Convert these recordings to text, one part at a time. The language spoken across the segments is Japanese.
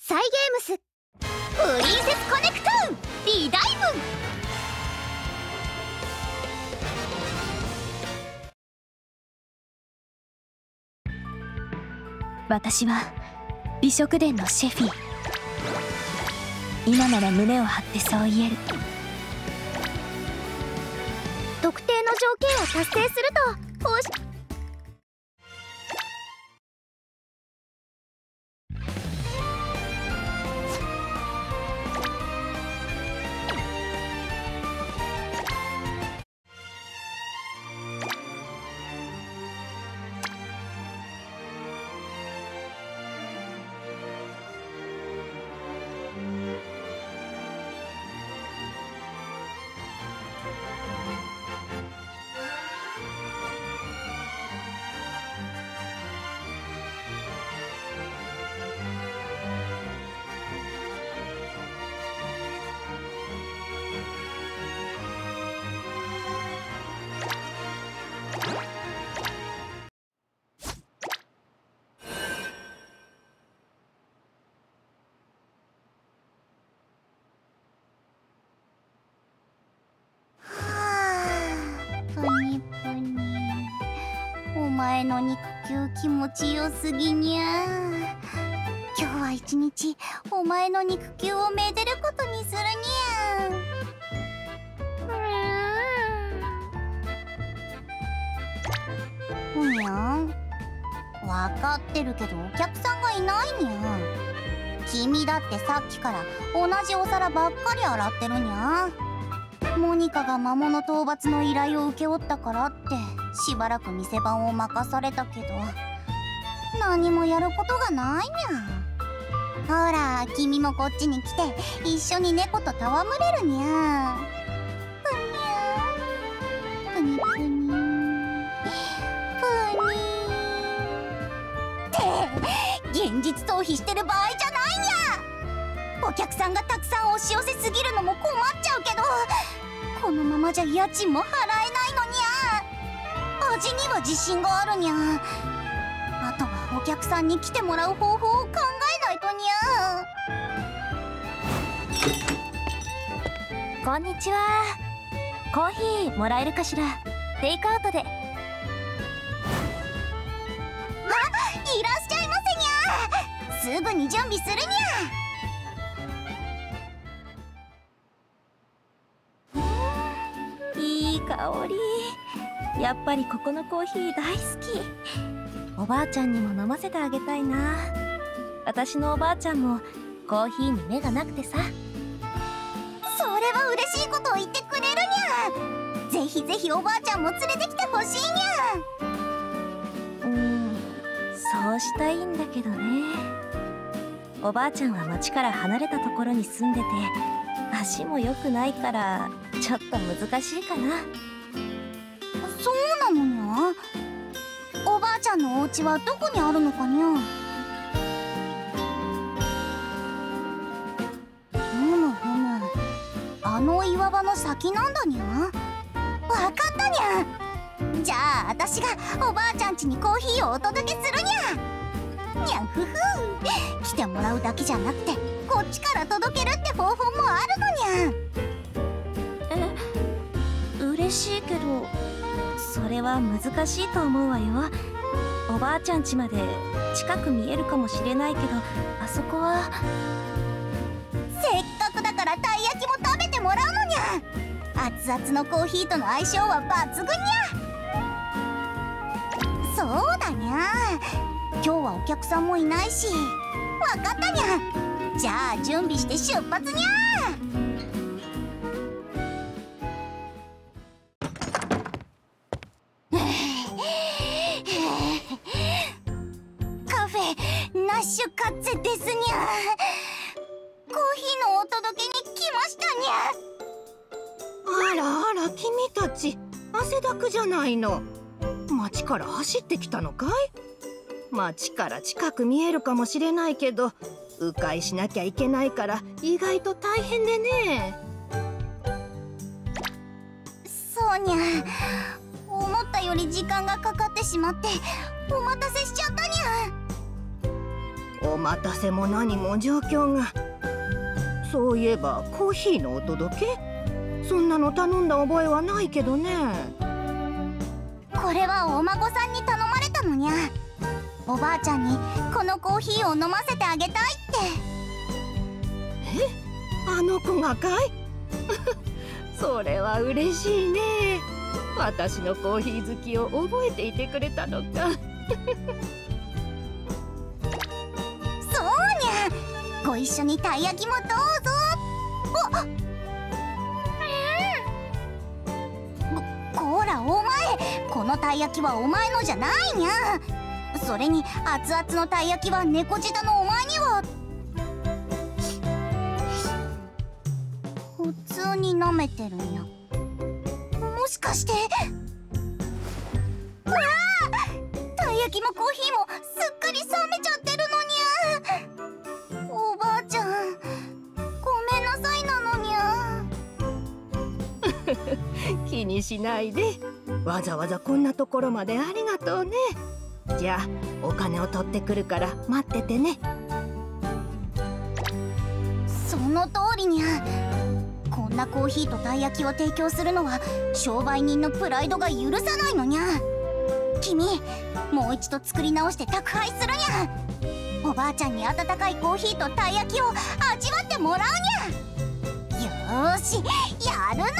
サイゲームスプリンセスコネクトーンリダイブ。 私は美食殿のシェフィー。今なら胸を張ってそう言える。 特定の条件を達成すると報酬。お前の肉球気持ちよすぎにゃ。今日は一日お前の肉球をめでることにするにゃ。にゃん、分かってるけどお客さんがいないにゃ。君だってさっきから同じお皿ばっかり洗ってるにゃ。モニカが魔物討伐の依頼を請け負ったからってしばらく店番を任されたけど何もやることがないにゃ。ほら君もこっちに来て一緒に猫と戯れるにゃ。ぷにゃぷにぷにぷにって現実逃避してる場合じゃないにゃ。お客さんがたくさん押し寄せすぎるのも困っちゃうけどこのままじゃ家賃も払えないのにゃ。味には自信があるにゃ。あとはお客さんに来てもらう方法を考えないとにゃ。 こんにちは。コーヒーもらえるかしら。テイクアウトで。 あ、いらっしゃいませにゃ。すぐに準備するにゃ。 いい香り。やっぱりここのコーヒー大好き。おばあちゃんにも飲ませてあげたいな。私のおばあちゃんもコーヒーに目がなくてさ。 それは嬉しいことを言ってくれるにゃ。ぜひぜひおばあちゃんも連れてきてほしいにゃ。 そうしたいんだけどね。おばあちゃんは町から離れたところに住んでて足も良くないからちょっと難しいかな。 そうなのにゃ。おばあちゃんのお家はどこにあるのかにゃ。ふむふむ、あの岩場の先なんだにゃ。わかったにゃ。じゃあ私がおばあちゃん家にコーヒーをお届けするにゃ。にゃんふふ、来てもらうだけじゃなくてこっちから届けるって方法もあるのにゃ。 嬉しいけどそれは難しいと思うわよ。おばあちゃん家まで近く見えるかもしれないけどあそこは。 せっかくだからたい焼きも食べてもらうのにゃ。熱々のコーヒーとの相性は抜群にゃ。そうだにゃ。今日はお客さんもいないし。わかったにゃ。じゃあ準備して出発にゃ。カフェナッシュカッツェですにゃ。コーヒーのお届けに来ましたにゃ。 あらあら君たち汗だくじゃないの。町から走ってきたのかい。町から近く見えるかもしれないけど迂回しなきゃいけないから意外と大変でね。 そうにゃ。思ったより時間がかかってしまってお待たせしちゃったにゃ。 お待たせも何も状況が。そういえばコーヒーのお届け、そんなの頼んだ覚えはないけどね。 これはお孫さんに頼まれたのにゃ。おばあちゃんにこのコーヒーを飲ませてあげたいって。 あの子がかいそれは嬉しいね。私のコーヒー好きを覚えていてくれたのかそうにゃ、ご一緒にたい焼きもどうぞ。こらお前、このたい焼きはお前のじゃないにゃ。それに熱々のたい焼きは猫舌のお前には。普通に舐めてるにゃ。もしかして。わあ、たい焼きもコーヒーもすっかり冷めちゃってるのにゃ。おばあちゃん、ごめんなさいなのにゃ。 気にしないで。わざわざこんなところまでありがとうね。じゃあお金を取ってくるから待っててね。 その通りにゃ。こんなコーヒーとたい焼きを提供するのは商売人のプライドが許さないのにゃ。君、もう一度作り直して宅配するにゃ。おばあちゃんに温かいコーヒーとたい焼きを味わってもらうにゃ。よーし、やるのにゃ。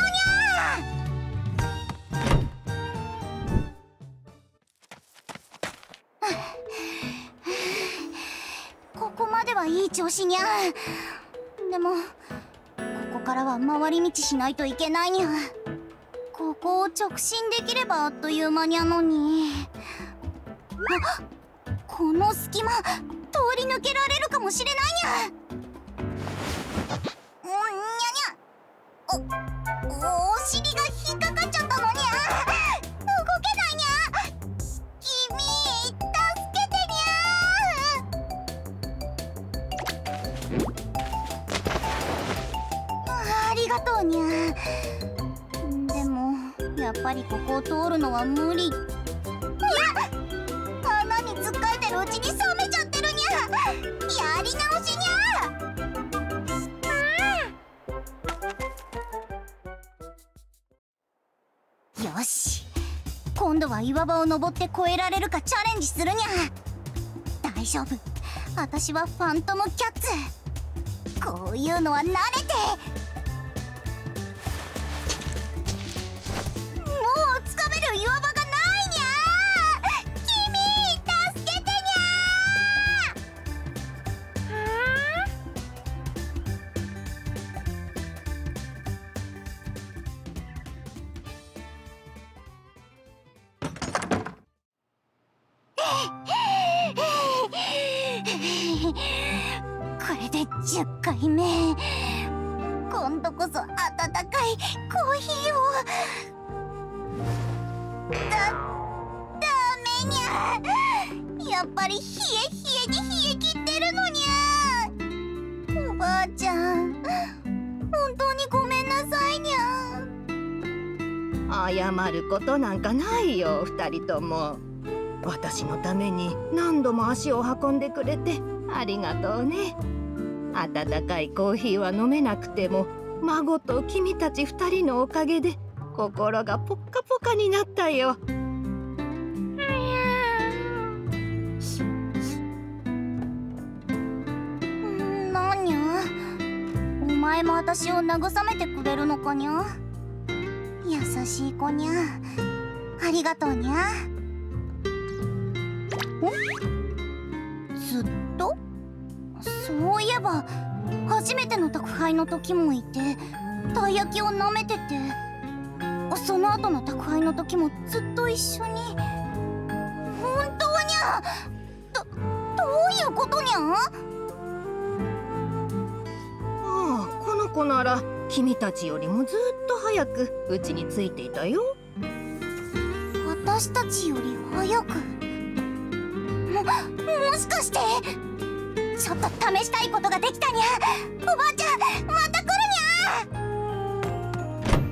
ここまではいい調子にゃ。でもここからは回り道しないといけないにゃ。ここを直進できればあっという間にゃのに。あ、この隙間通り抜けられるかもしれないにゃ。にゃにゃ。お尻が引っかかっちゃったのにゃ。動けないにゃ。君、助けてにゃ。ありがとうにゃ。でもやっぱりここを通るのは無理。いや、穴に突っかえてるうちに冷めちゃってるにゃ。やり直しにゃ。よし、今度は岩場を登って越えられるかチャレンジするにゃ。大丈夫、私はファントムキャッツ。こういうのは慣れて。もうつかめる岩場がないにゃ。君、助けてにゃ。これで10回目。今度こそ温かいコーヒーを。ダメにゃ。やっぱり冷えに冷え切ってるのにゃ。おばあちゃん、本当にごめんなさいにゃ。 謝ることなんかないよ。2人とも私のために何度も足を運んでくれてありがとうね。温かいコーヒーは飲めなくても孫と君たち2人のおかげで心がポッカポカになったよ。 なんにゃ。お前も私を慰めてくれるのかにゃ。優しい子にゃ。ありがとうにゃ。ずっと？そういえば初めての宅配の時もいて、たい焼きを舐めてて、その後の宅配の時もずっと一緒に。本当にゃ。どういうことにゃ。 ああ、この子なら君たちよりもずっと早くうちについていたよ。 私たちより早く。もしかしてちょっと試したいことができたにゃ。おばあちゃん、また来るにゃ。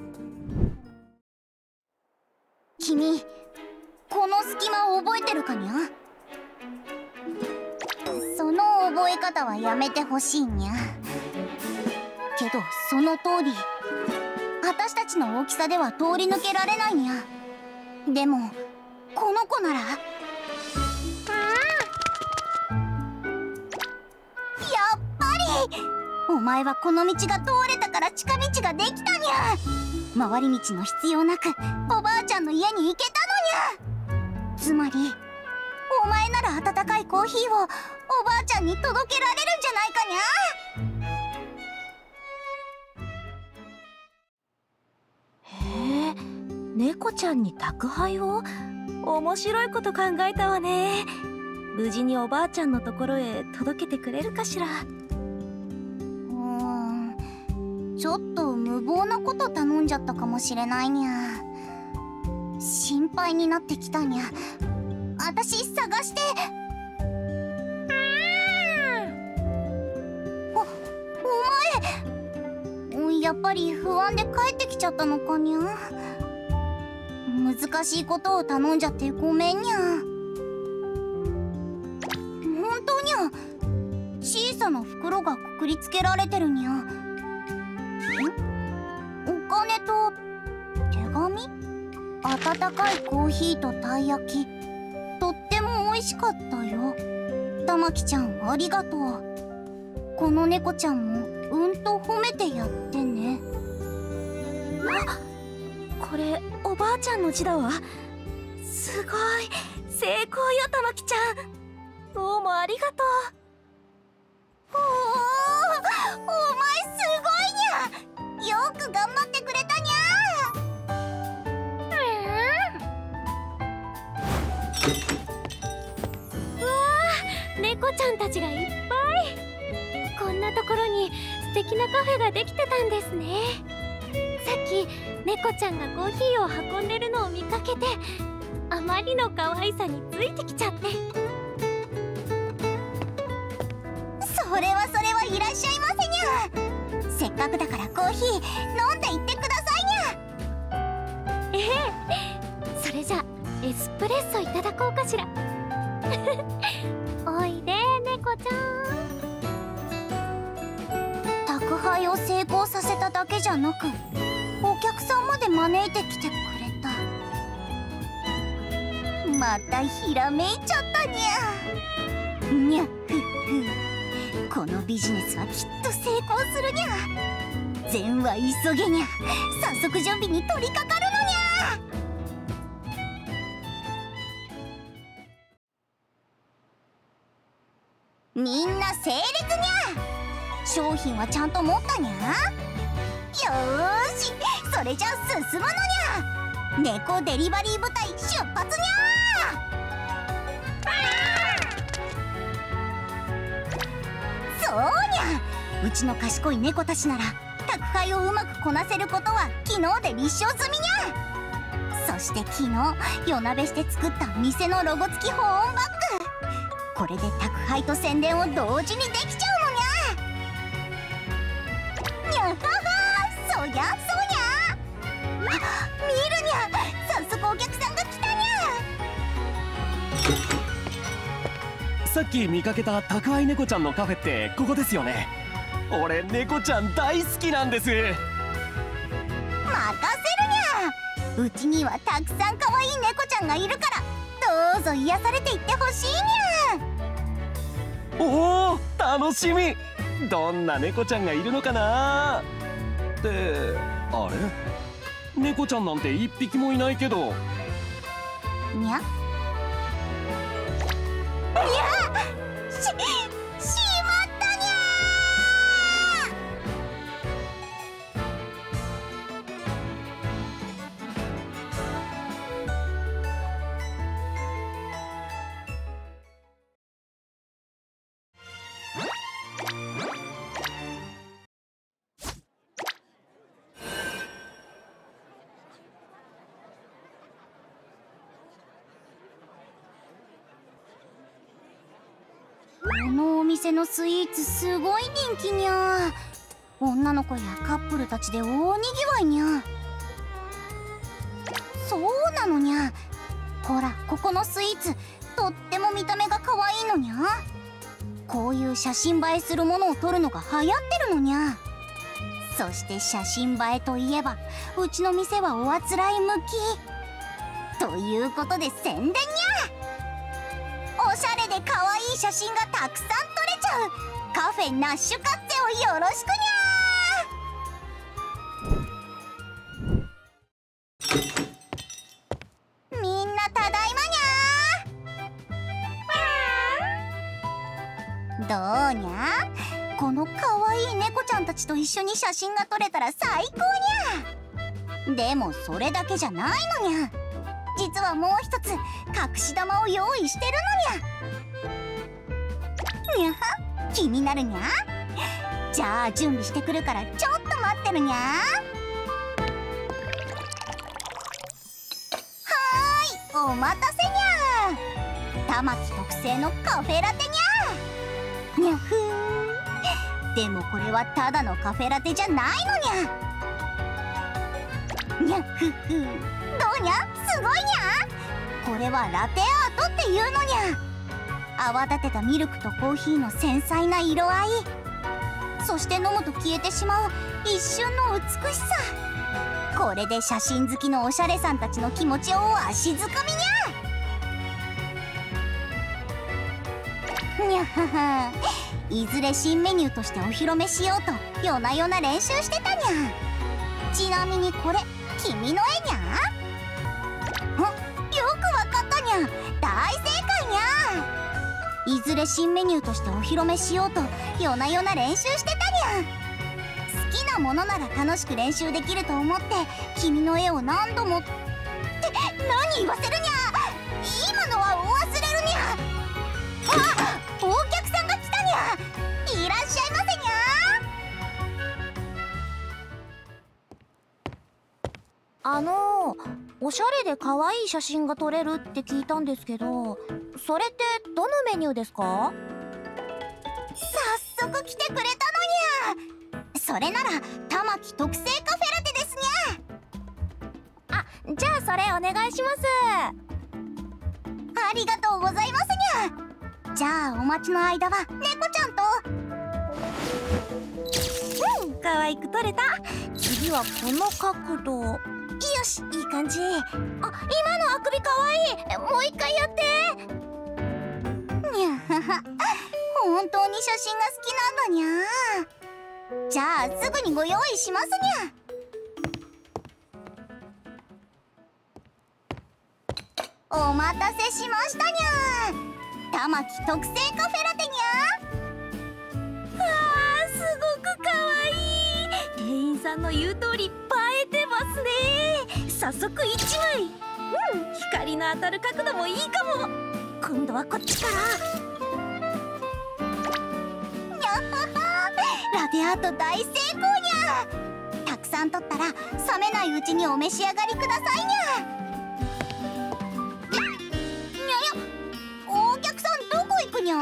君、この隙間を覚えてるかにゃ。そえ方はやめてほしいにゃ。けどその通り、私たちの大きさでは通り抜けられないにゃ。でもこの子なら。やっぱりお前はこの道が通れたから近道ができたにゃ。回り道の必要なくおばあちゃんの家に行けたのにゃ。つまりお前なら温かいコーヒーをおばあちゃんに届けられるんじゃないかにゃ。 へえ、猫ちゃんに宅配を？面白いこと考えたわね。無事におばあちゃんのところへ届けてくれるかしら。 ちょっと無謀なこと頼んじゃったかもしれないにゃ。心配になってきたにゃ。私探して。お前やっぱり不安で帰ってきちゃったのかにゃ。難しいことを頼んじゃってごめんにゃ。本当にゃ、小さな袋がくくりつけられてるにゃ。お金と手紙？温かいコーヒーとたい焼き、とっても美味しかったよ。たまきちゃんありがとう。この猫ちゃんもと褒めてやってね。 あ、これおばあちゃんの字だわ。すごい、成功よたまきちゃん。どうもありがとう。 お前すごいにゃ。よく頑張ってくれたにゃ。 猫ちゃんたちがいっぱい。こんなところに素敵なカフェができてたんですね。さっき猫ちゃんがコーヒーを運んでるのを見かけて、あまりの可愛さについてきちゃって。 それはいらっしゃいませにゃ。せっかくだからコーヒー飲んでいってくださいにゃ。 ええ、それじゃエスプレッソいただこうかしら。おいで猫ちゃん。宅配を成功させただけじゃなく、お客さんまで招いてきてくれた。またひらめいちゃったにゃ。にゃ、ふっふ。このビジネスはきっと成功するにゃ。善は急げにゃ。早速準備に取り掛かるのにゃ。みんな整列にゃ。商品はちゃんと持ったにゃ。よーし、それじゃ進むのにゃ。猫デリバリー部隊出発にゃ。そうにゃ。うちの賢い猫たちなら宅配をうまくこなせることは昨日で立証済みにゃ。そして昨日夜なべして作った店のロゴ付き保温バッグ。これで宅配と宣伝を同時にできちゃうのにゃ。にゃはは、そりゃそうにゃ。あ、見るにゃ。早速お客さんが来たにゃ。 さっき見かけた宅配猫ちゃんのカフェってここですよね。俺猫ちゃん大好きなんです。 任せるにゃ。うちにはたくさん可愛い猫ちゃんがいるから、どうぞ癒されていってほしいにゃ。 おお、楽しみ。どんな猫ちゃんがいるのかな。ってあれ、猫ちゃんなんて一匹もいないけど。 にゃ。にゃ、しまったにゃ。このお店のスイーツすごい人気にゃ。女の子やカップルたちで大にぎわいにゃ。そうなのにゃ。ほらここのスイーツとっても見た目が可愛いのにゃ。 こういう写真映えするものを撮るのが流行ってるのにゃ。そして写真映えといえばうちの店はおあつらい向きということで宣伝にゃ。おしゃれで可愛い写真がたくさん撮れちゃうカフェナッシュカッツェをよろしくにゃ。みんなただいまにゃ。どうにゃ、この可愛い猫ちゃんたちと一緒に写真が撮れたら最高にゃ。でもそれだけじゃないのにゃ。実はもう一つ隠し玉を用意してるのにゃ。にゃは、気になるにゃ。じゃあ準備してくるからちょっと待ってるにゃ。はーい、お待たせにゃ。玉木特製のカフェラテにゃ。にゃふー。でもこれはただのカフェラテじゃないのにゃ。にゃふふ。どうにゃ、すごいにゃ。これはラテアートっていうのにゃ。泡立てたミルクとコーヒーの繊細な色合い、そして飲むと消えてしまう一瞬の美しさ。これで写真好きのおしゃれさんたちの気持ちをわしづかみにゃ。にゃはは。いずれ新メニューとしてお披露目しようと夜な夜な練習してたにゃ。ちなみにこれ君の絵にゃ。よくわかったにゃ。大正解にゃ。いずれ新メニューとしてお披露目しようと夜な夜な練習してたにゃ。好きなものなら楽しく練習できると思って君の絵を何度もって何言わせるにゃ。今のはお忘れるにゃ。あ、お客さんが来たにゃ。いらっしゃいませにゃ。 おしゃれで可愛い写真が撮れるって聞いたんですけど、それってどのメニューですか？ 早速来てくれたのにゃ。それなら玉木特製カフェラテですにゃ。 あ、じゃあそれお願いします。 ありがとうございますにゃ。じゃあお待ちの間は猫ちゃんと。 可愛く撮れた。次はこの角度。よし、いい感じ。あ、今のあくび可愛い。もう一回やって。 にゃはは。本当に写真が好きなんだにゃ。じゃあすぐにご用意しますにゃ。お待たせしましたにゃ。玉木特製カフェラテにわあ、すごく可愛い。店員さんの言う通り映えてますね。早速1枚。光の当たる角度もいいかも。今度はこっちから。 にゃはは。ラテアート大成功にゃ。たくさん撮ったら冷めないうちにお召し上がりくださいにゃ。にゃや、お客さんどこ行くにゃ。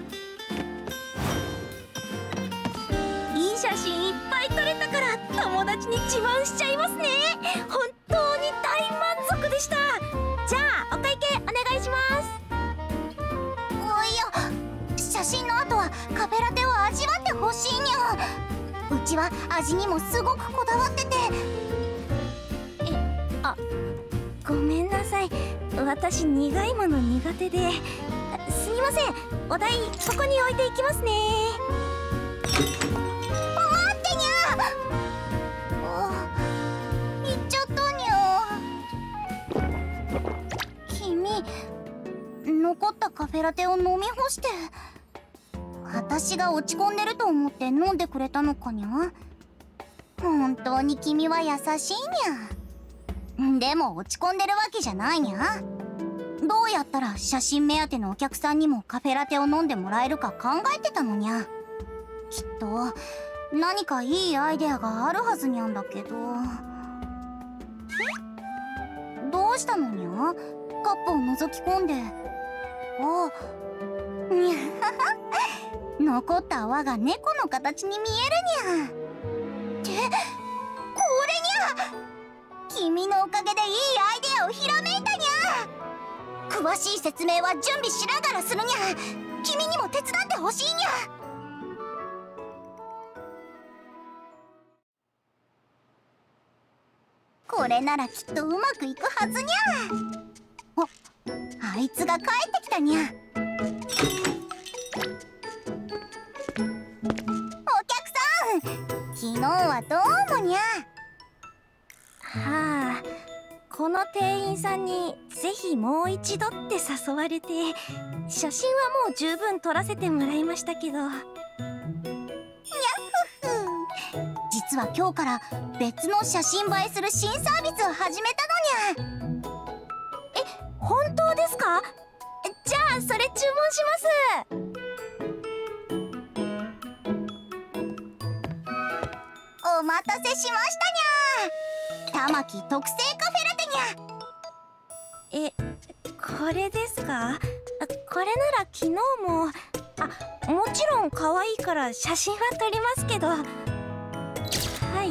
いい写真いっぱい撮れたから友達に自慢しちゃいますね。本当に大満足でした。じゃあお会計お願いします。 いや、写真の後はカフェラテを味わってほしいにゃ。うちは味にもすごくこだわってて。 ごめんなさい。私苦いもの苦手で。すみません。お代ここに置いていきますね。 待ってにゃ。行っちゃったにゃ。君、残ったカフェラテを飲み干して。私が落ち込んでると思って飲んでくれたのかにゃ。本当に君は優しいにゃ。でも落ち込んでるわけじゃないにゃ。どうやったら写真目当てのお客さんにもカフェラテを飲んでもらえるか考えてたのにゃ。きっと何かいいアイデアがあるはずにゃんだけど。どうしたのにゃ。カップを覗き込んで。にゃはは。残った泡が猫の形に見えるにゃ。ってこれにゃ。君のおかげでいいアイデアをひらめいたにゃ。詳しい説明は準備しながらするにゃ。 君にも手伝ってほしいにゃ。これならきっとうまくいくはずにゃ。お、あいつが帰ってきたにゃ。お客さん、昨日はどうもにゃ。 はあ、この店員さんにぜひもう一度って誘われて、写真はもう十分撮らせてもらいましたけど。 実は今日から別の写真映えする新サービスを始めたのにゃ。 本当ですか？じゃあそれ注文しお待たせしましたにゃ。玉木特製カフェラテにゃ。 これですか？これなら昨日も、もちろん可愛いから写真は撮りますけど。はい、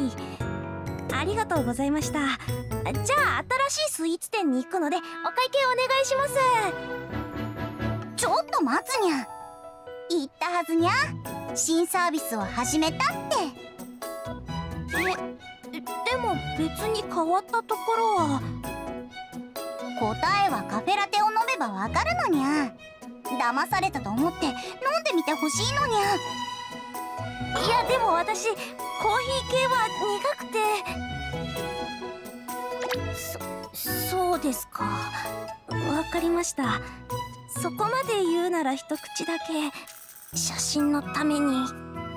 ありがとうございました。じゃあ新しいスイーツ店に行くのでお会計お願いします。 ちょっと待つにゃ。言ったはずにゃ。新サービスを始めたって。 でも別に変わったところは。 答えはカフェラテを飲めばわかるのにゃ。騙されたと思って飲んでみてほしいのにゃ。 いやでも私コーヒー系は苦くて。そうですか。わかりました。そこまで言うなら一口だけ写真のために。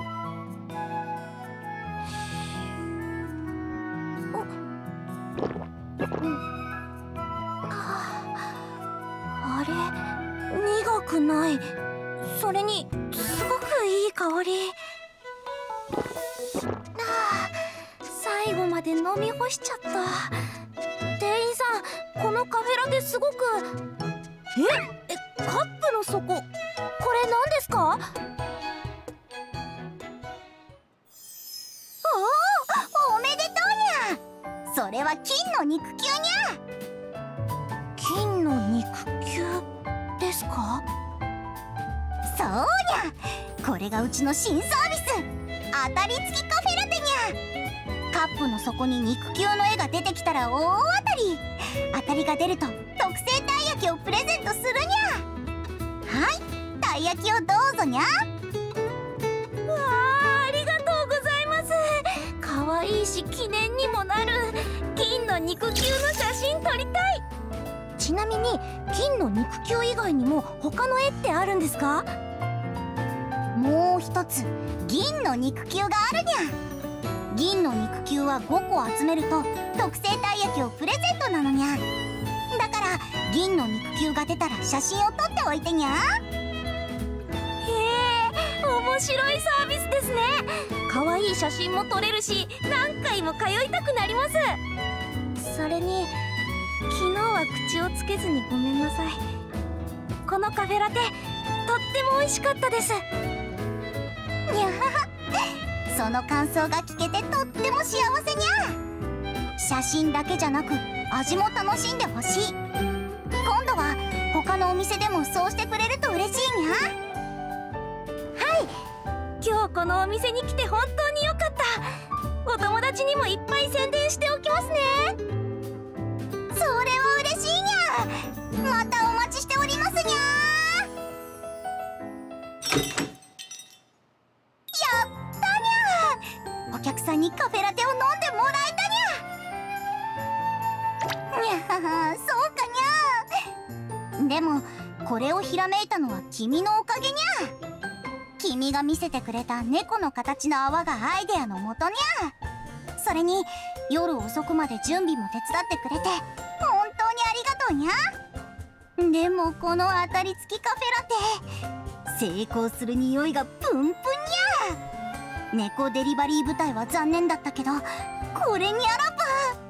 あれ、苦くない。それにすごくいい香り。最後まで飲み干しちゃった。店員さん、このカフェラテすごく。カップの底、これ何ですか？ おめでとうにゃ。それは金の肉球にゃ。 金の肉球ですか？ そうにゃ。これがうちの新サービス、当たり付きカフェラテにゃ。カップの底に肉球の絵が出てきたら大当たり。当たりが出ると特製たい焼きをプレゼントするにゃ。はい、たい焼きをどうぞにゃ。 わあ、ありがとうございます。かわいいし記念にもなる。金の肉球の写真撮りたい。ちなみに金の肉球以外にも他の絵ってあるんですか？ もう一つ銀の肉球があるにゃ。銀の肉球は5個集めると特製たい焼きをプレゼントなのにゃ。だから銀の肉球が出たら写真を撮っておいてにゃ。 面白いサービスですね。かわいい写真も撮れるし何回も通いたくなります。それに昨日は口をつけずにごめんなさい。このカフェラテとっても美味しかったです。 にゃはは。その感想が聞けてとっても幸せにゃ。写真だけじゃなく味も楽しんでほしい。今度は他のお店でもそうしてくれると嬉しいにゃ。 今日このお店に来て本当に良かった。お友達にもいっぱい宣伝しておきますね。 それは嬉しいにゃ。またお待ちしておりますにゃ。やったにゃ。お客さんにカフェラテを飲んでもらえたにゃ。にゃはは、そうかにゃ。でもこれをひらめいたのは君のおかげにゃ。君が見せてくれた猫の形の泡がアイデアのもとにゃ。それに夜遅くまで準備も手伝ってくれて本当にありがとうにゃ。でもこの当たり付きカフェラテ、成功する匂いがプンプンにゃ。猫デリバリー部隊は残念だったけどこれにあらば。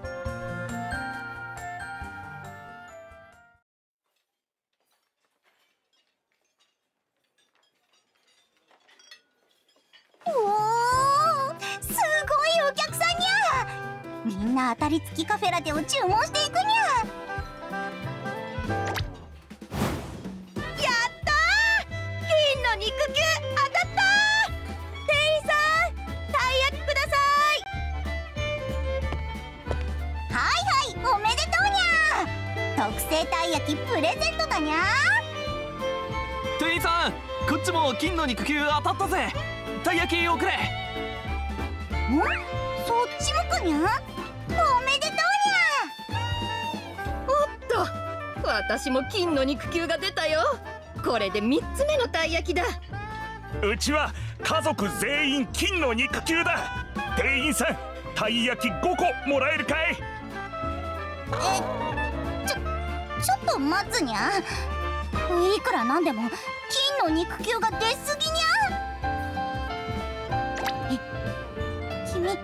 おー、すごいお客さんにゃ。みんな当たり付きカフェラテを注文していくにゃ。やったー、 特製たい焼きプレゼントだにゃ。 店員さん、こっちも金の肉球当たったぜ。たい焼きをくれ。 そっちもかにゃ。おめでとおっと、私も金の肉球が出たよ。これで3つ目のたい焼きだ。 うちは家族全員金の肉球だ。店員さん、たい焼き5個もらえるかい？ うにゃ。ちょっと待つにゃ。いくらなんでも金の肉球が出すぎにゃ。君、それは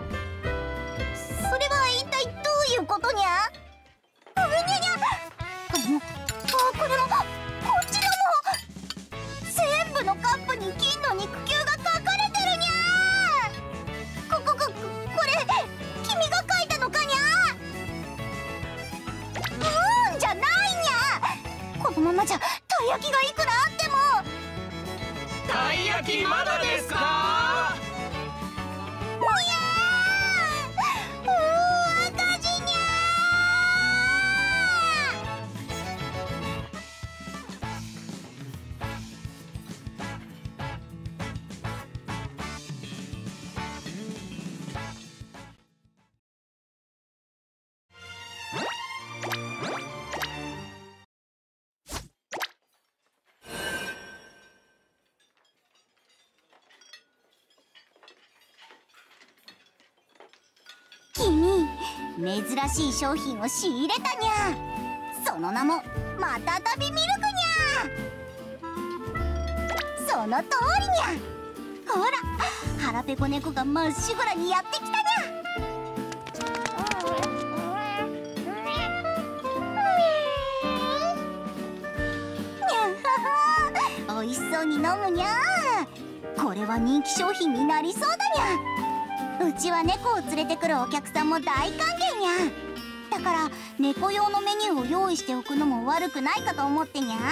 一体どういうことにゃ。うにゃにゃ。これもこっちのも全部のカップに金の肉球が書かれてるにゃ。これ君が書いたのかにゃ。じゃないにゃ。このままじゃたい焼きがいくらあっても。 たい焼きまだですか？ 赤字にゃ。君、珍しい商品を仕入れたにゃ。その名もまたたびミルクにゃ。その通りにゃ。ほら、腹ペコ猫がまっしぐらにやってきたにゃ。おいしそうに飲むにゃ。これは人気商品になりそうだにゃ。うちは猫を連れてくるお客さんも大歓迎にゃ。だから猫用のメニューを用意しておくのも悪くないかと思ってにゃ。い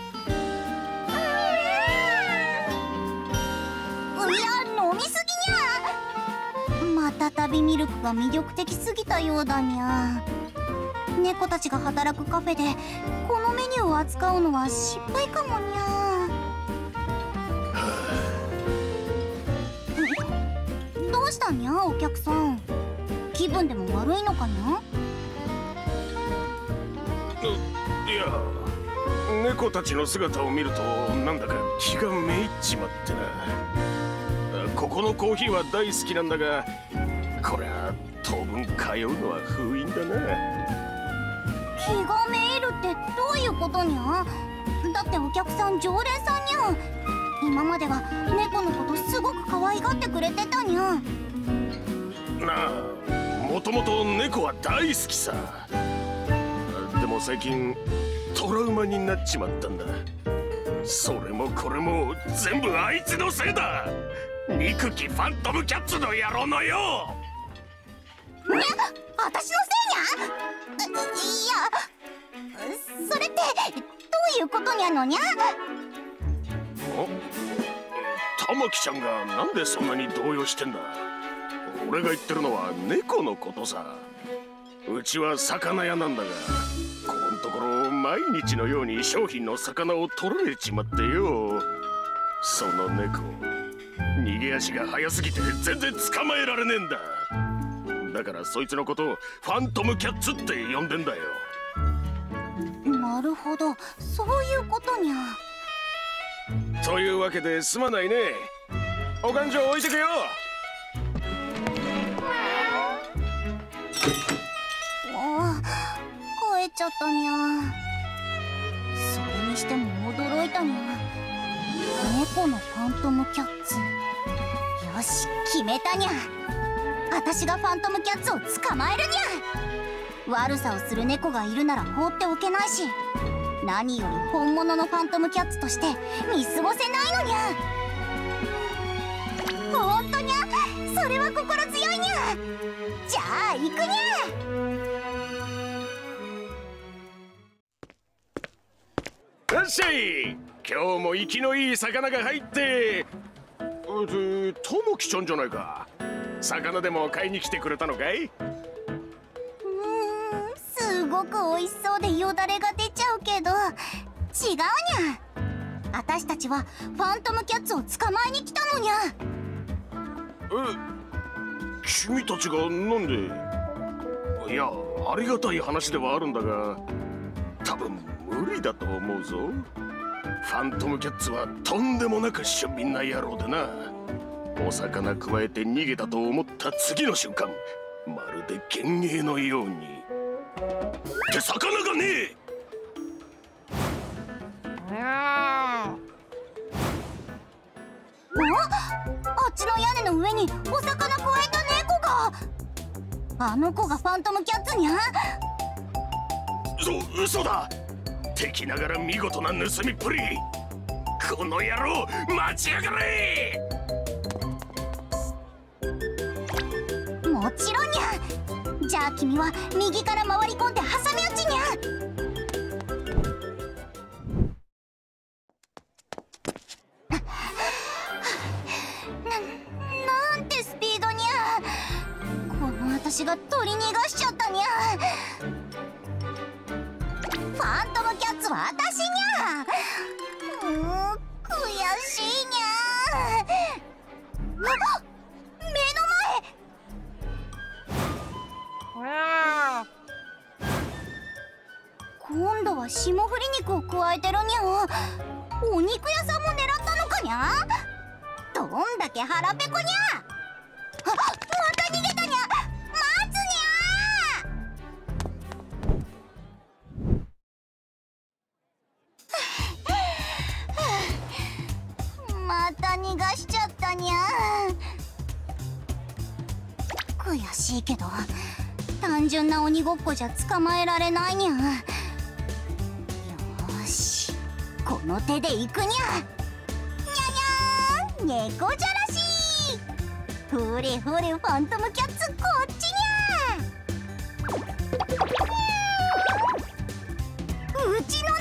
や、飲みすぎにゃ。またたびミルクが魅力的すぎたようだにゃ。猫たちが働くカフェでこのメニューを扱うのは失敗かもにゃ。どうしたにゃ、お客さん。気分でも悪いのかにゃ。 いや、猫たちの姿を見るとなんだか気がめいっちまってな。ここのコーヒーは大好きなんだが、こりゃ当分通うのは封印だな。 気がめいるってどういうことにゃ。だってお客さん常連さんにゃ。今までは猫のことすごく可愛がってくれてたにゃ。 なあ、もともと猫は大好きさ。でも最近トラウマになっちまったんだ。それもこれも全部あいつのせいだ。憎きファントムキャッツの野郎のよ。 にゃ、私のせいにゃ。いや、それってどういうことにゃのにゃ。 玉木ちゃんがなんでそんなに動揺してんだ。俺が言ってるのは猫のことさ。うちは魚屋なんだが、ここんところ毎日のように商品の魚を取られちまってよ。その猫、逃げ足が速すぎて全然捕まえられねえんだ。だからそいつのことをファントムキャッツって呼んでんだよ。 なるほど、そういうことにゃ。 というわけですまないね。お勘定置いてくよ。 帰っちゃったにゃ。それにしても驚いたにゃ。猫のファントムキャッツ。よし、決めたにゃ。私がファントムキャッツを捕まえるにゃ。悪さをする猫がいるなら放っておけないし、何より本物のファントムキャッツとして見過ごせないのにゃ。ほんとにゃ、それは心強いにゃ。じゃあ行くにゃ。 よっしゃい、今日も生きのいい魚が入って。ともきちゃんじゃないか。魚でも買いに来てくれたのかい？ すごごく美味しそうでよだれが出ちゃうけど、違うにゃ。私たちはファントムキャッツを捕まえに来たのにゃ。 君たちがなんで？いや、ありがたい話ではあるんだが、多分無理だと思うぞ。ファントムキャッツはとんでもなく俊敏な野郎でな。お魚くわえて逃げたと思った次の瞬間、まるで幻影のように。って魚がねえ。 あっちの屋根の上にお魚くわえた猫が。あの子がファントムキャッツにゃ。 嘘だ。敵ながら見事な盗みっぷり。この野郎、待ちやがれ。 もちろんにゃ。じゃあ君は右から回り込んで挟み撃ちにゃ。なんてスピードにゃ。この私が取り逃がしちゃったにゃ。ファントムキャッツは私にゃ。悔しいにゃ。あっ、目の前。今度は霜降り肉を加えてるにゃ。お肉屋さんも狙ったのかにゃ。どんだけ腹ペコにゃ。あ、また逃げたにゃ。待つにゃ。また逃がしちゃったにゃ。悔しいけど単純な鬼ごっこじゃ捕まえられないにゃ。よーし、この手で行くにゃ。にゃにゃー、猫じゃらし。ふれふれファントムキャッツこっちにゃ。うちの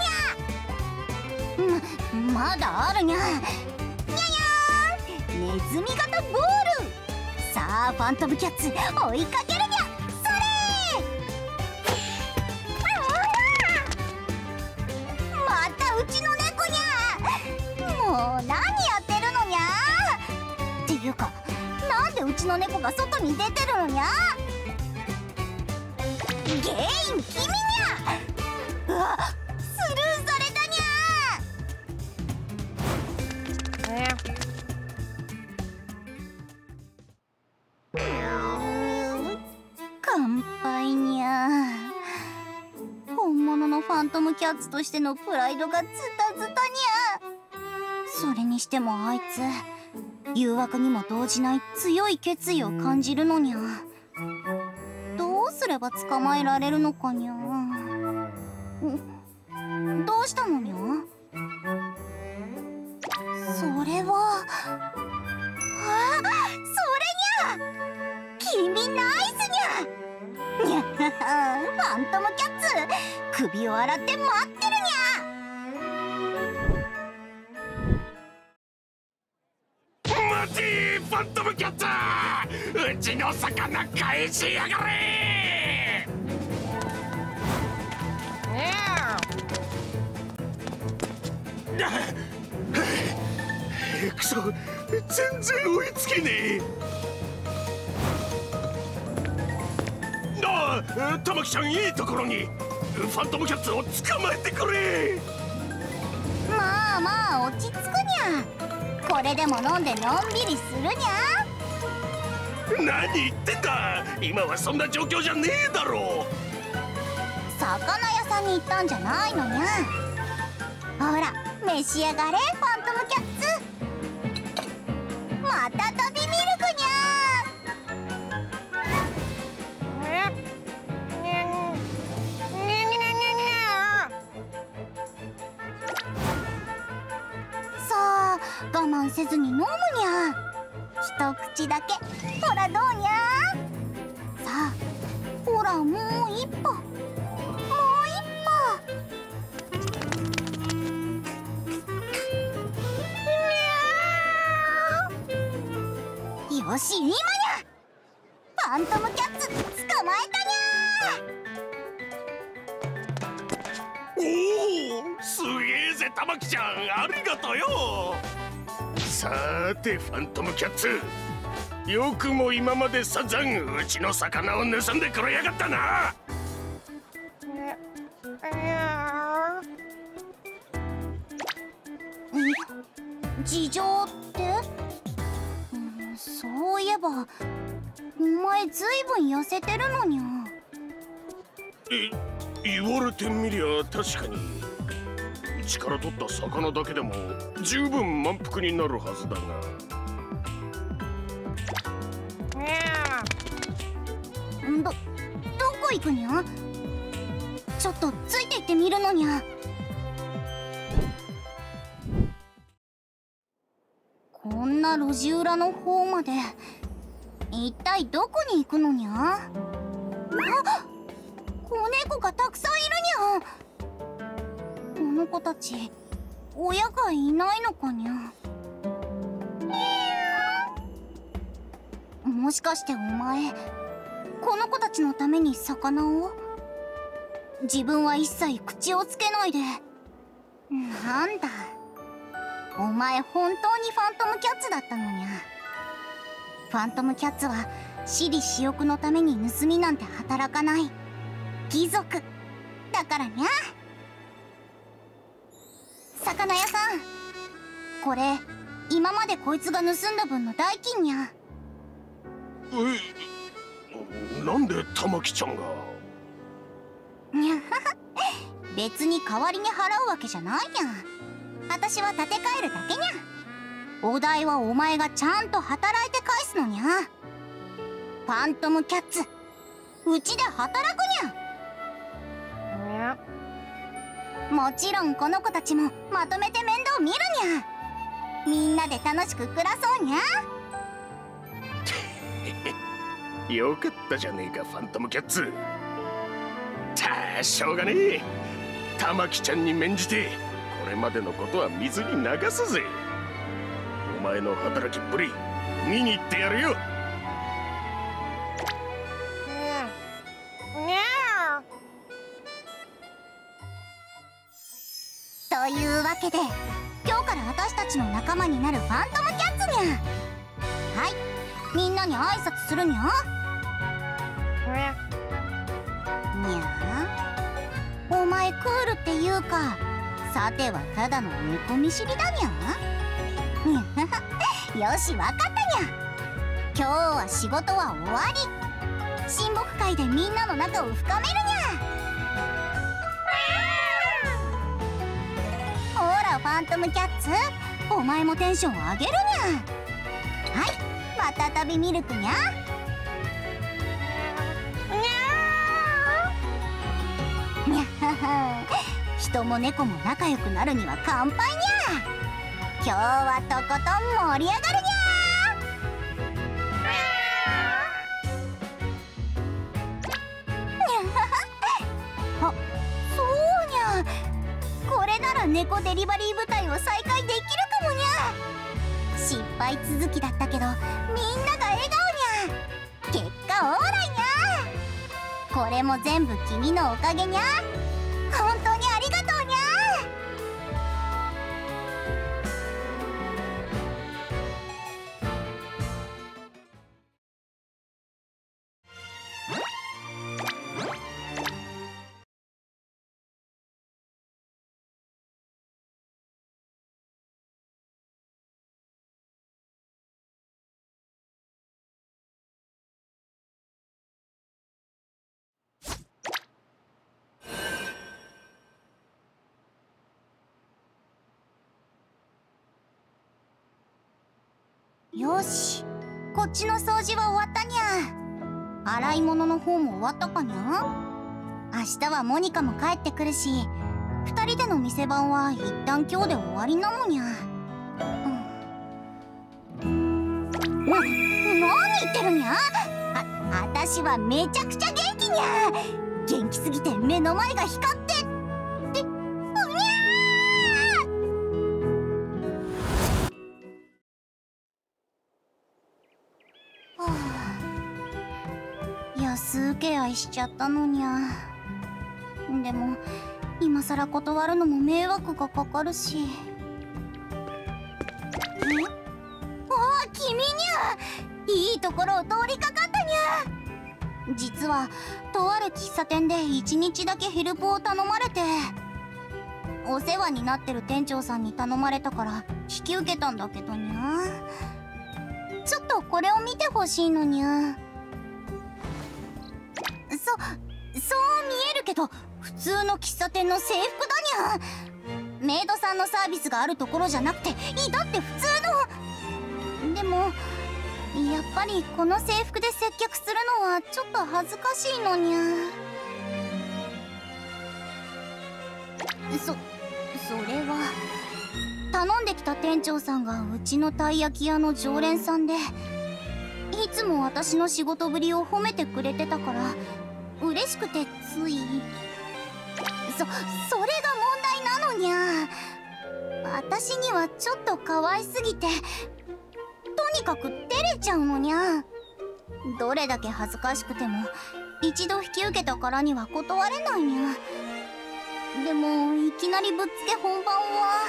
猫にゃ。まだあるにゃ。にゃにゃー、ネズミ型ボール。さあファントムキャッツ追いかけるにゃ。それまたうちの猫にゃ。もう何やってるのにゃ。っていうか、なんでうちの猫が外に出てるのにゃ。ゲイン君にゃ。うわ、スルーされたにゃ。乾杯にゃ。本物のファントムキャッツとしてのプライドがズタズタにゃ。それにしてもあいつ誘惑にも動じない強い決意を感じるのにゃ。どうすれば捕まえられるのかにゃ。どうしたのにゃ。それは、あ、それにゃ。君ナイスにゃ。にゃ、ファントムキャッツ首を洗って待ってるにゃ。 待て、ファントムキャッツ。うちの魚返しやがれ。くそ、全然追いつけねえ。玉木ちゃん、いいところに。ファントムキャッツを捕まえてくれ。 まあまあ落ち着くにゃ。これでも飲んでのんびりするにゃ。 何言ってんだ。今はそんな状況じゃねえだろ。 魚屋さんに行ったんじゃないのにゃ。ほら召し上がれ、ファントムキャッツ。また飛びミルクにゃ。さあ我慢せずに飲むにゃ。一口だけ。ほらどうにゃ。さあほらもう一歩、もう一歩。よし今にゃ。ファントムキャッツ捕まえたにゃ。 玉木ちゃん、ありがとうよ。さーてファントムキャッツ、よくも今まで散々うちの魚を盗んでくれやがったな。 事情って、そういえばお前ずいぶん痩せてるのにゃ。 言われてみりゃ確かに、うちから取った魚だけでも十分満腹になるはずだが。 どこ行くにゃ。ちょっとついて行ってみるのにゃ。こんな路地裏の方まで一体どこに行くのにゃ。あ、子猫がたくさんいるにゃ。この子たち親がいないのかにゃ。もしかしてお前この子たちのために魚を？自分は一切口をつけないで。なんだ、お前本当にファントムキャッツだったのにゃ。ファントムキャッツは私利私欲のために盗みなんて働かない貴族だからにゃ。魚屋さん、これ今までこいつが盗んだ分の代金にゃ。 なんで玉木ちゃんが？ にゃはは、別に代わりに払うわけじゃないにゃ。私は立て替えるだけにゃ。お代はお前がちゃんと働いて返すのにゃ。ファントムキャッツ、うちで働くにゃ。もちろんこの子たちもまとめて面倒見るにゃ。みんなで楽しく暮らそうにゃ。 よかったじゃねえかファントムキャッツ。しょうがねえ、玉木ちゃんに免じてこれまでのことは水に流すぜ。お前の働きっぷり見に行ってやるよ。 というわけで今日から私たちの仲間になるファントムキャッツにゃ。はい、みんなに挨拶するにゃ。にゃあ、お前クールっていうか、さてはただの猫見知りだにゃ。にゃよし、わかったにゃ。今日は仕事は終わり。親睦会でみんなの仲を深めるにゃ。ほらファントムキャッツ、お前もテンション上げるにゃ。はい、またたびミルクにゃ。にゃはは、人も猫も仲良くなるには乾杯にゃ。今日はとことん盛り上がるにゃ。あ、そうにゃ。これなら猫デリバリー部隊を再開できるかもにゃ。失敗続きだったけどみんなが笑顔にゃ。結果オーライにゃ。これも全部君のおかげにゃ。本当にありがとうにゃ。よし、こっちの掃除は終わったにゃ。洗い物の方も終わったかにゃ。明日はモニカも帰ってくるし、2人での店番は一旦今日で終わりなのにゃ。何言ってるにゃ。私はめちゃくちゃ元気にゃ。元気すぎて目の前が光ってってうにゃー。はあ、安請け合いしちゃったのにゃ。でも今さら断るのも迷惑がかかるし。あ、君にゃ、いいところを通りかかったにゃ。実はとある喫茶店で1日だけヘルプを頼まれて、お世話になってる店長さんに頼まれたから引き受けたんだけどにゃ。ちょっとこれを見てほしいのにゃ。そう見えるけど普通の喫茶店の制服だにゃ。メイドさんのサービスがあるところじゃなくて、だって普通の。でもやっぱりこの制服で接客するのはちょっと恥ずかしいのにゃ。それは頼んできた店長さんがうちのたい焼き屋の常連さんで、いつも私の仕事ぶりを褒めてくれてたから嬉しくてつい。それが問題なのにゃ。私にはちょっと可愛すぎてとにかく照れちゃうのにゃ。どれだけ恥ずかしくても一度引き受けたからには断れないにゃ。でもいきなりぶっつけ本番は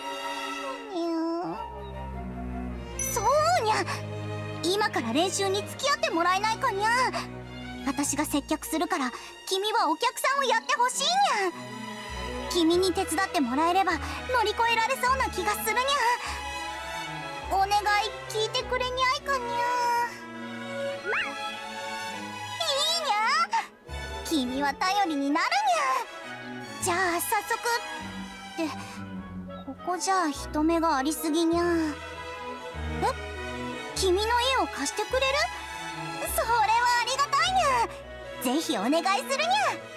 そうにゃ。今から練習に付き合ってもらえないかにゃ。私が接客するから君はお客さんをやってほしいにゃ。君に手伝ってもらえれば乗り越えられそうな気がするにゃ。お願い聞いてくれにゃいかにゃ。いいにゃ。君は頼りになるにゃ。じゃあ早速ってここじゃ人目がありすぎにゃ。君の絵を貸してくれる？それはありがたいにゃ。ぜひお願いするに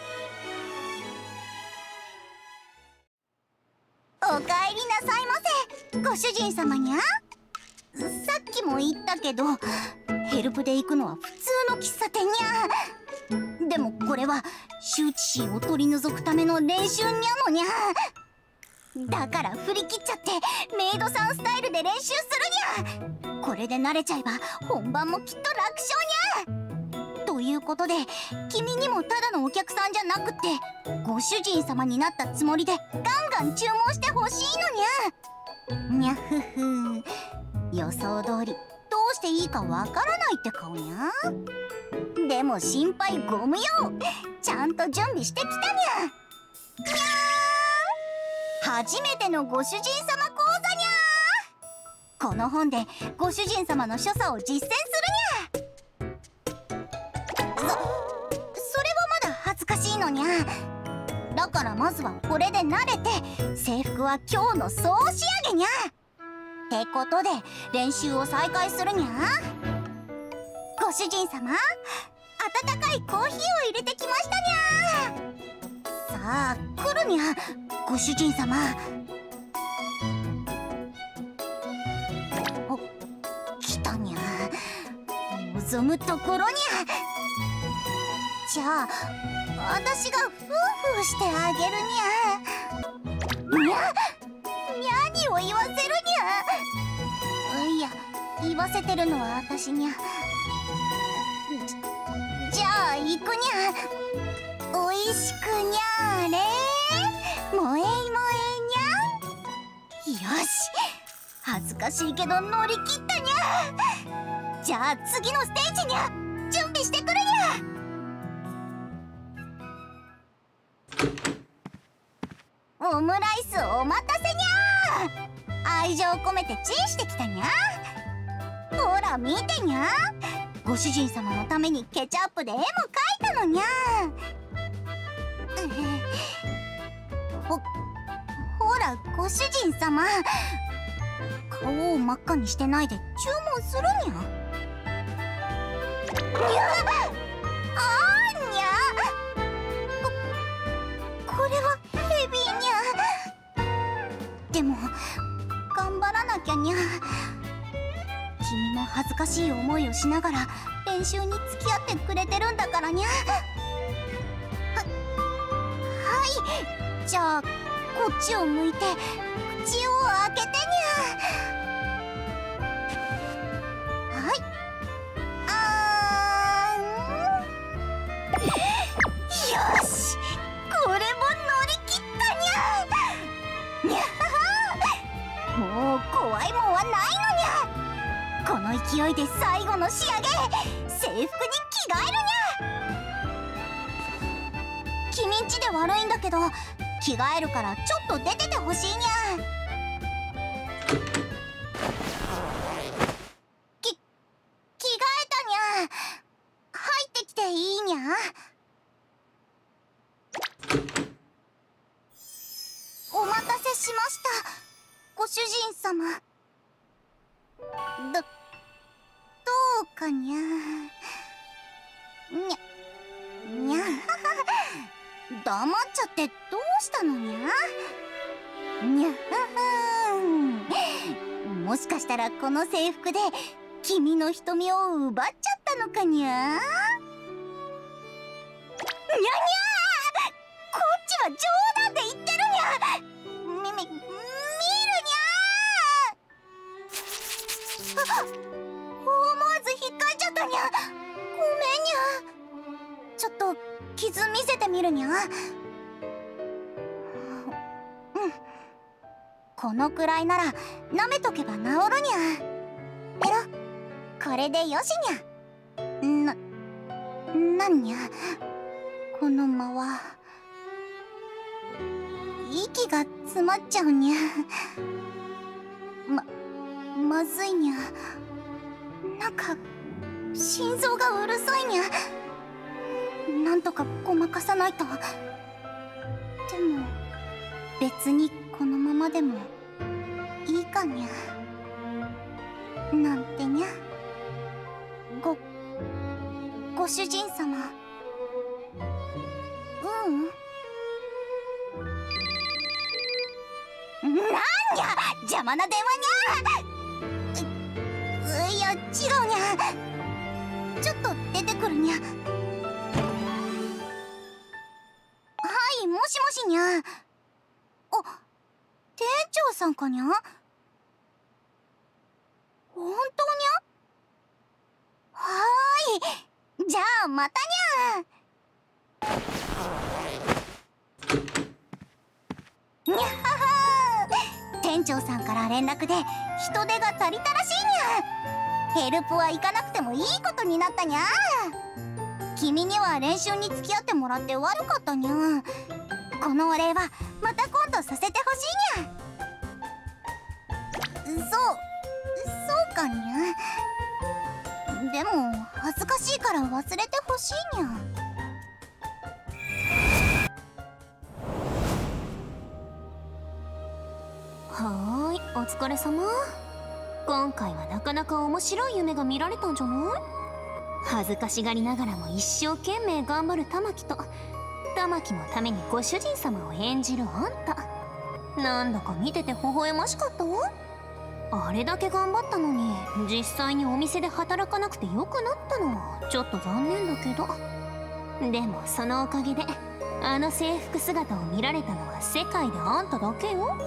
ゃ。おかえりなさいませ、ご主人様にゃ。さっきも言ったけどヘルプで行くのは普通の喫茶店にゃ。でもこれは羞恥心を取り除くための練習にゃのにゃ。だから振り切っちゃってメイドさんスタイルで練習するにゃ。これで慣れちゃえば本番もきっと楽勝にゃ。ということで君にもただのお客さんじゃなくってご主人様になったつもりでガンガン注文してほしいのにゃ。にゃふふ、予想通りどうしていいかわからないって顔にゃ。でも心配ご無用、ちゃんと準備してきたにゃ。にゃー、初めてのご主人様講座にゃ。この本でご主人様の所作を実践するにゃ。それはまだ恥ずかしいのにゃ。だからまずはこれで慣れて制服は今日の総仕上げにゃ。ってことで練習を再開するにゃ。ご主人様、温かいコーヒーを入れてきましたにゃ。さあ来るにゃ、ご主人様。お、来たにゃ。望むところにゃ。じゃあ私がフーフーしてあげるにゃ。にゃ、何を言わせるにゃ。いや、言わせてるのは私にゃ。じゃあ行くにゃ。おいしくにゃーれー、萌え萌えにゃ。よし、恥ずかしいけど乗り切ったにゃ。じゃあ次のステージにゃ、準備してくるにゃ。オムライスお待たせにゃ。愛情込めてチンしてきたにゃ。ほら見てにゃ。ご主人様のためにケチャップで絵も描いたのにゃ。ほらご主人様、顔を真っ赤にしてないで注文するにゃ。にゃ、あーにゃ。これはヘビーにゃ。でも頑張らなきゃにゃ。君も恥ずかしい思いをしながら練習に付き合ってくれてるんだからにゃ。はい、じゃあこっちを向いて口を開けてにゃ。はい、よし、これも乗り切っ勢いで最後の仕上げ、制服に着替えるにゃ。君んちで悪いんだけど、着替えるからちょっと出ててほしいにゃ。着替えたにゃ。入ってきていいにゃ。お待たせしました、ご主人様。どうかにゃ。にゃ黙っちゃってどうしたのにゃ。にゃもしかしたらこの制服で君の瞳を奪っちゃったのかにゃ。にゃにゃこっちは冗談で言ってるにゃ。見るにゃ。思わず引っかいちゃったにゃ。ごめんにゃ。ちょっと傷見せてみるにゃ。このくらいなら舐めとけば治るにゃ。ペロ、これでよしにゃ。なんにゃ、この間は息が詰まっちゃうにゃ。まずいにゃ。なんか心臓がうるさいにゃ。なんとかごまかさないと。でも別にこのままでもいいかにゃ。なんてにゃ。ご主人様。なんにゃ、邪魔な電話にゃ。いや違うにゃ。ちょっと出てくるにゃ。はい、もしもしにゃ。あ、店長さんかにゃ。本当にゃ。はーい、じゃあまたにゃ。にゃははー、店長さんから連絡で人手が足りたらしいにゃ。ヘルプは行かなくてもいいことになったにゃ。君には練習に付き合ってもらって悪かったにゃ。このお礼はまた今度させてほしいにゃ。そうかにゃ。でも恥ずかしいから忘れてほしいにゃ。 はーい、お疲れ様。今回はなかなか面白い夢が見られたんじゃない？恥ずかしがりながらも一生懸命頑張る玉木と、玉木のためにご主人様を演じるあんた。なんだか見てて微笑ましかったわ。あれだけ頑張ったのに実際にお店で働かなくてよくなったのはちょっと残念だけど、でもそのおかげであの制服姿を見られたのは世界であんただけよ。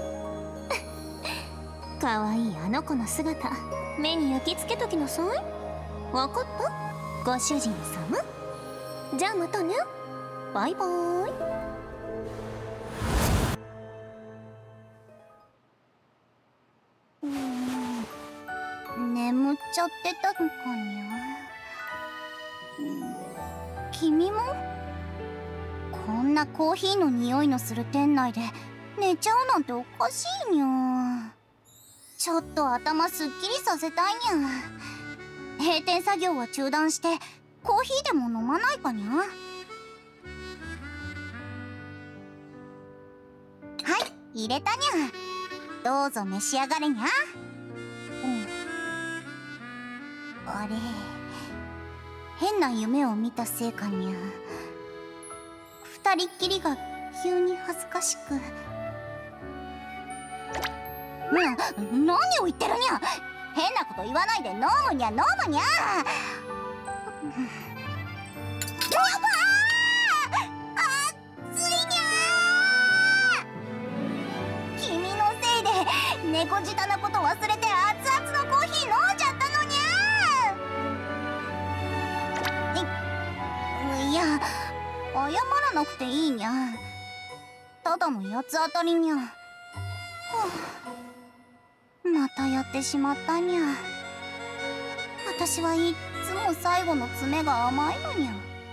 かわいいあの子の姿、目に焼き付けときなさい。わかった？ご主人様。じゃあまたね。バイバーイ。 眠っちゃってたのかにゃ。君も？こんなコーヒーの匂いのする店内で寝ちゃうなんておかしいにゃ。ちょっと頭すっきりさせたいにゃ。閉店作業は中断してコーヒーでも飲まないかにゃ。はい、入れたにゃ。どうぞ召し上がれにゃ。あれ、変な夢を見たせいかにゃ。二人っきりが急に恥ずかしく。何を言ってるにゃ。変なこと言わないで飲むにゃ、飲むにゃ。熱いにゃ。君のせいで猫舌なこと忘れて熱々のコーヒー飲んじゃったのにゃ。いや、謝らなくていいにゃ。ただの八つ当たりにゃ。またやってしまったにゃ。 私はいっつも最後の詰めが甘いのにゃ。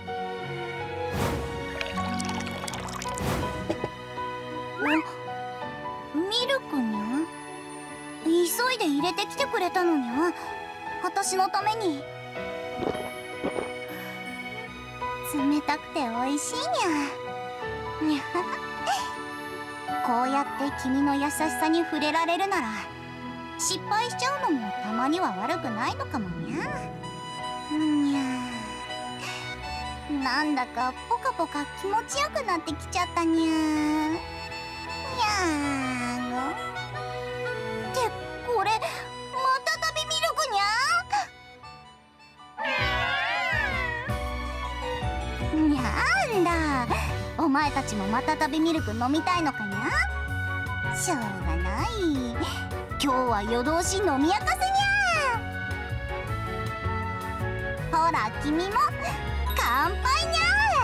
ミルクにゃ。急いで入れてきてくれたのにゃ。私のために。冷たくて美味しいにゃ。にゃこうやって君の優しさに触れられるなら失敗しちゃうのもたまには悪くないのかもにゃ。にゃなんだかポカポカ気持ちよくなってきちゃったにゃ。にゃーごってこれまた旅ミルクにゃ。にゃーんだ、お前たちもまた旅ミルク飲みたいのかにゃ。しょうがない、今日は夜通し飲み明かせにゃ。ほら君も乾杯にゃ。